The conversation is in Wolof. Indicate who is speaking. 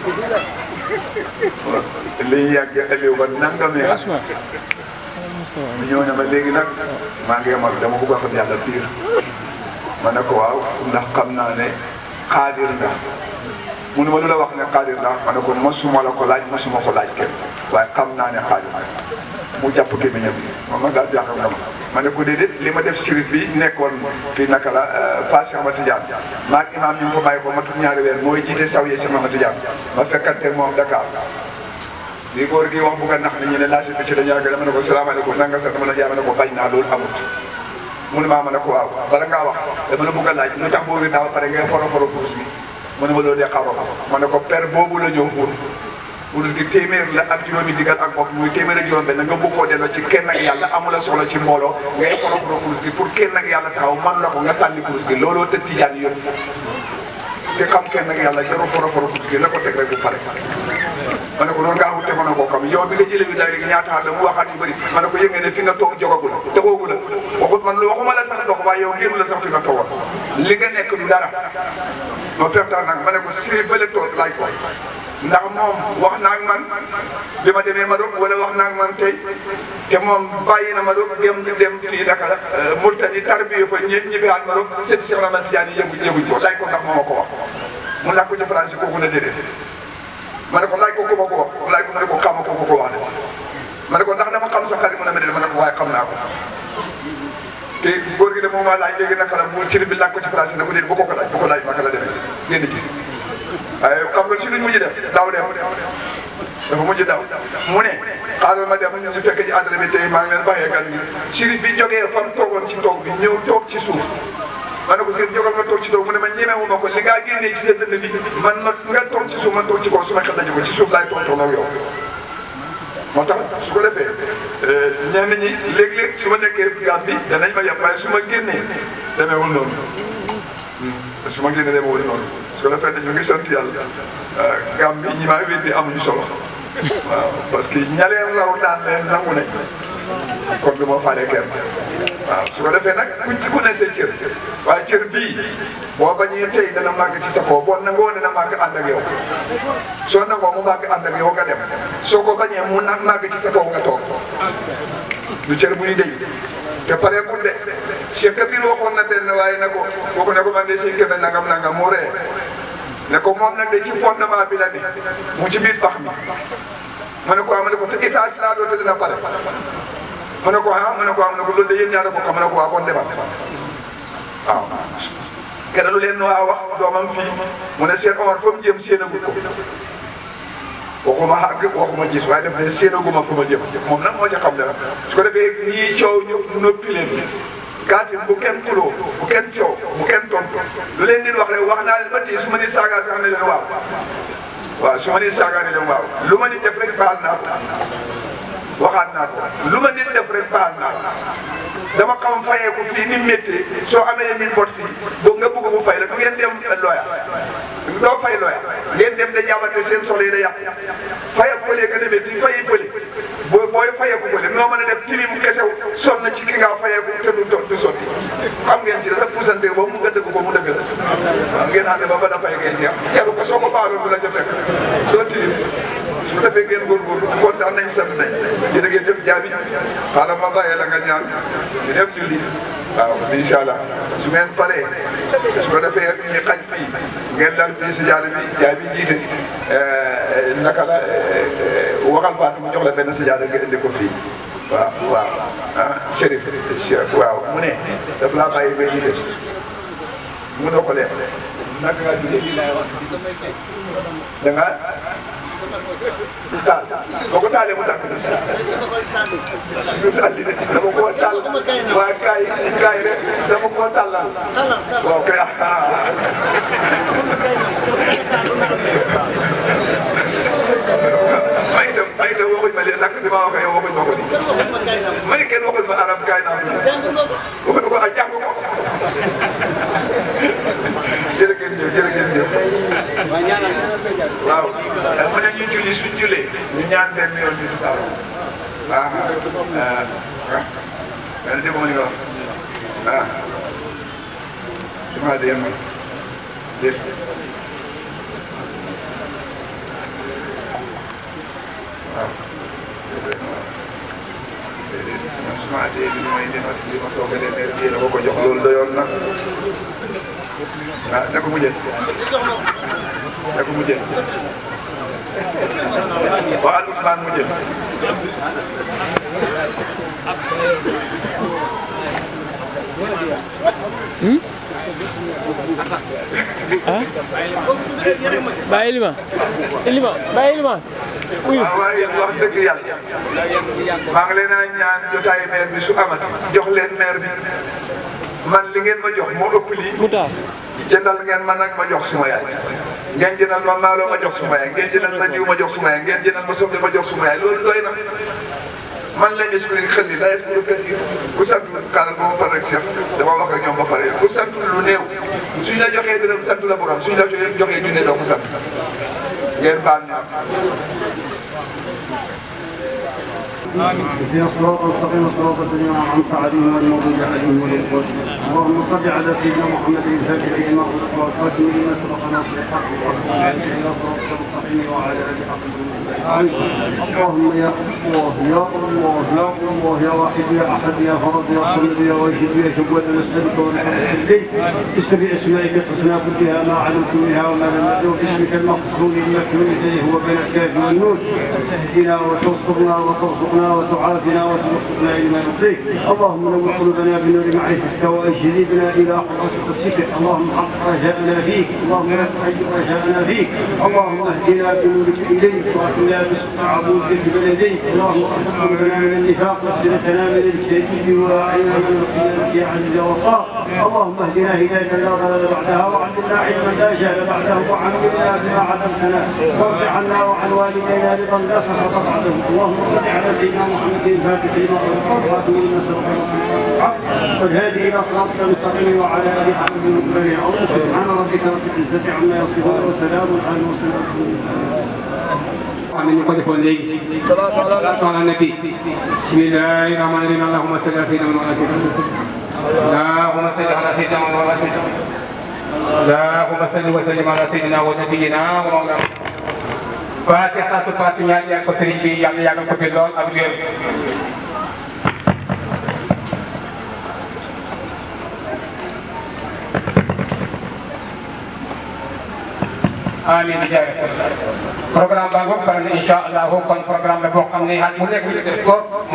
Speaker 1: li yàgg Aliou ba nangam yaa ñëw na ma léegi nag maa ngi mag dama bëgg a xam yàlla piir ma ne ko waaw ndax xam naa ne xaadir nga mu ne ma lu la wax ne xaadir nga ma ne ko mosuma la ko laaj mosuma ko laaj kenn waaye xam naa ne xaadir nga mu jàpp gémmiñam moom ma daal jaaxal nga ma ne ko déedéet li ma def sirif bi nekkoon fii naka la Fass Cheikh Ahmed Tidiane maag imaam ñu ngi ko bàyyi ko matul ñaari weer mooy jiite saw yi Cheikh Ahmed Tidiane ma fekkante moom Dakar li góor gi wax bu nga nax ni ñu ne laaj bi ci la ñaar dama ne ko salaamaaleykum nanga sax dama la jaay ma ne ko bañ naa loolu amut mu ne maa ma ne ko waaw bala ngaa wax dama la bëgg a laaj lu tax boo wér naa ba pare ngay foro kurus bi mu ne ma loolu de xaroo ma ne ko per boobu la ñëw kurus gi téeméer la ak juróomi digal ak bopp muy téeméer ak juróom benn nga bëgg koo delloo ci kenn ak yàlla amula soxla ci mbooloo ngay foro kurus gi pour kenn ak yàlla taxaw man la ko nga sànni kurus gi looloo tëj ci jaan yëpp te xam kenn ak yàlla jarul foro kurus gi la ko teg rek bu pare ma ne ko noonu ngaa wute mën a ko xam yow bi nga jëlee bi léegi ñaata la mu waxaat yu bëri ma ne ko yëg nga ne fi nga toog jogagul tegoogu la waxut man waxuma la sax dox waaye yow génn la sax fi nga toogoon li nga nekk du dara ma pertaan nag ma ne ko si bële toog laaj ko ndax moom wax naa ak man bi ma demee Maroc wala wax naa ak man tey te moom bàyyi na Maroc dem fii naka la Mauritanie tarbiye fa ñibbi at Maroc seet Cheikh Ahmed Tidiane yëguñ ko laaj ko ndax moo ma ko wax mu laaj ko ca France kooku na déedéet ma ne ko laaj ko ku ma ko wax laaj ko ma ne ko xam ko ko wax de ma ne ko ndax dama xam sa xarit mu ne ma ne ma ne ko waaye xam naa ko te góor gi de moom maa laaj léegi naka la mu ciri bi laaj ko ci France ne ko déet bu ko laaj bu ko laaj naka la demee génn ci waaye xam nga si luñ mujj def daaw dem dafa mujj daw mu ne xaaral ma dem ñu fekk ci àdduna bi tey maa ngi leen bàyyee gan gi sirif bi jógee fam toogoon ci toog bi ñëw toog ci suuf ma ne ko seen jógal ma toog ci toog mu ne ma ñemewu ma ko li ngaa génnee ci sa dënn bi man ma nga toog ci suuf man toog ci kaw su ma xel ko ci suuf laay toog ak yow moo tax su ko defee ñenn ñi léeg-léeg su ma nekkee gaam bi danañ ma yem waaye su ma génnee demeewul noonu su ma génnee demeewul noonu su ko defee ñu ngi sant yàlla gaam bi ñi maa weddi amuñu solo waaw parce que ñaleen raw daan leen nangu nañ kon du ma faale kenn waaw su ko defee nag ku ne sa cër waaye cër bii boo bañee tey dana màgg ci sa kaw boo nangoo dana màgg ànd ak yow soo nangoo mu màgg ànd ak yow nga dem soo ko bañee mu màgg ci sa kaw nga toog du cër bu ñu dégg te pare ku de Cheikh Kabir waxoon na den waaye ne ko boo ko ne ko man de Cheikh Kébé nangam nangam mu ree ne ko moom nag de ci fondement bi la ne mu ci biir pax mi ma ne ko ma ne ko te étage laa doon dina pare ma ne ko ma ne ko am na ko loolu de yéen ñaar ko xam ne ko waa kon demal waaw kenn lu leen waa wax doomam fii mu ne Cheikh Omar fa mu jëm séenagul ko waxuma àgg waxuma gis waaye def ne séenaguma fu ma jëm moom nag moo ci xam dara su ko defee ñii coow ñu noppi leen gàttin bu kenn xuloo bu kenn coow bu kenn tontu lu leen di wax rek wax naa leen ba tey su ma ni saaga sax ne leen waaw su ma ni saaga ne leen waaw lu ma ni def rek baal naa ko waxaat naa ko lu ma nit def rek baal naa ko dama xam fayeeku fii ni métti soo amee nit bot fii boobu nga bëgg mu fay la du ngeen dem looya doo fay looya ngeen dem da jàmmante seen soxla yi da yàq fayal fële nga demee ci fayi fële booy fayeeku fële noo mën a def tilim kesew sonn na ci ki nga fayeeku te du sotti xam ngeen ci dafa puusante ba mu nga dëgg ko mu dëgg la waaw ngeen ànd ba da fay ngeen jeex jaru ko soo ko baaloon du la ca fekk doo tilim su defee ngeen góorgóorlu kontaan nañ sant nañ jërë ngeen jëf jaabi xaaral ma bàyyee la nga ñaan ñu dem julli waaw incha allah su ngeen paree su ko defee ñu xaj fii ngeen dal fii si jaada bi jaabi jiite naka la waxal baat mu jox la benn si jaada nga indi ko fii waaw waaw ah Chérif waaw mu ne daf laa bàyyi ba jiite mënoo ko leen naka nga jullee da nga taal boo ko taalee mu tàkk du taal di ne dama koo taal waaye kaay rek dama koo tàllal waaw kay may itam waxuñ ma leen nag li ma waxee yow waxuñ ma ko nii may kenn waxuñ ma arab kaay naa waxuñ ko jàng ko jërë ngeen jëf waaw mu ne ñu julli suñ jullee ñu ñaan benn yoon bi sa benn dégg ma li nga wax suma de ma def Ousmane Dieng bi mooy li ma toogalee maire bi la ko jox loolu doyoon na ah ne ko mu jël ne ko mu jël waaw Ousmane mu jël.
Speaker 2: ah bàyyi li ma bàyyi li ma
Speaker 1: waaw waaye wax dëgg yàlla maa ngi leen a ñaan jotaayu maire bi su amati jox leen maire bi man li ngeen ma jox moo ëpp lii.
Speaker 2: mu taal
Speaker 1: jëndal ngeen ma nag ma jox suma yaay ngeen jëndal ma maalo ma jox suma yaay ngeen jëndal ma diw ma jox suma yaay ngeen jëndal ma soble ma jox suma yaay loolu doy na man la expliqué xel ni la expliqué ku sant kàlla ba ma pare rek Cheikh dama wax ak ñoom ba pare ku sant lu néew suñ la joxee dërëm sant la borom suñ la joxee junne doo ko sant ngeen baal ñu
Speaker 3: اهدنا الصراط المستقيم صراط الذين انعمت عليهم غير المغضوب عليهم ولا الضالين اللهم صل على سيدنا محمد الفاتح لما أغلق والخاتم لما سبق ناصر الحق والهادي الى صراطك المستقيم وعلى اله حق اللهم يا الله يا الله يا الله يا واحد يا احد يا فرد يا صمد يا واجد يا جواد نسالك ونسالك اسم باسمائك الحسنى كلها ما علمت منها وما لم ادعو باسمك المقصود المكنون اليه هو بين الكاف والنون تهدينا وتنصرنا وترزقنا وتعافنا وتوفقنا لما يرضيك اللهم نور قلوبنا بنور معرفتك واجذبنا الى حضرة قدسك اللهم حقق رجاءنا فيك اللهم لا تحجب رجاءنا فيك اللهم اهدنا بنورك اليك واهدنا بصدق عبودك بلديك اللهم احفظ قلوبنا من النفاق وسنتنا من الكذب واعيننا من الخيانه يا عزيز وغفار اللهم اهدنا هدايه لا ضلال بعدها وعلمنا علما لا جهل بعده وعلمنا بما علمتنا وارض عنا وعن والدينا رضا لا سخط بعده اللهم صل على سيدنا محمد الفاتح لما أغلق والخاتم لما سبق والهادي الى صراطك المستقيم وعلى اله وصحبه المكرمين سبحان ربك رب العزه عما يصفون وسلام على المرسلين
Speaker 4: am nañu ko defoon léegi salaatu ala nabi bismillahi rahmani rahim allahumma salli ala sayyidina Muhammad allahumma salli ala sayyidina Muhammad allahumma salli wa sallim ala sayyidina wa nabiyyina wa mawlana Faatihatu Faatiha ñaan yàgg ko sëriñ bi yàlla yàggal ko fi lool ak wér amiin di jaay programme baa ngoog pare na incha allah kon programme la boo xam ne at mu nekk ñu def ko